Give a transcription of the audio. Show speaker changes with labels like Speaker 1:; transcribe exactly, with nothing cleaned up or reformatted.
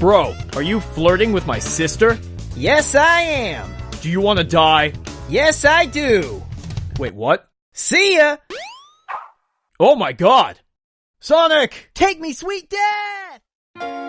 Speaker 1: Bro, are you flirting with my sister?
Speaker 2: Yes, I am.
Speaker 1: Do you want to die?
Speaker 2: Yes, I do.
Speaker 1: Wait, what?
Speaker 2: See ya!
Speaker 1: Oh my god! Sonic!
Speaker 2: Take me, sweet death!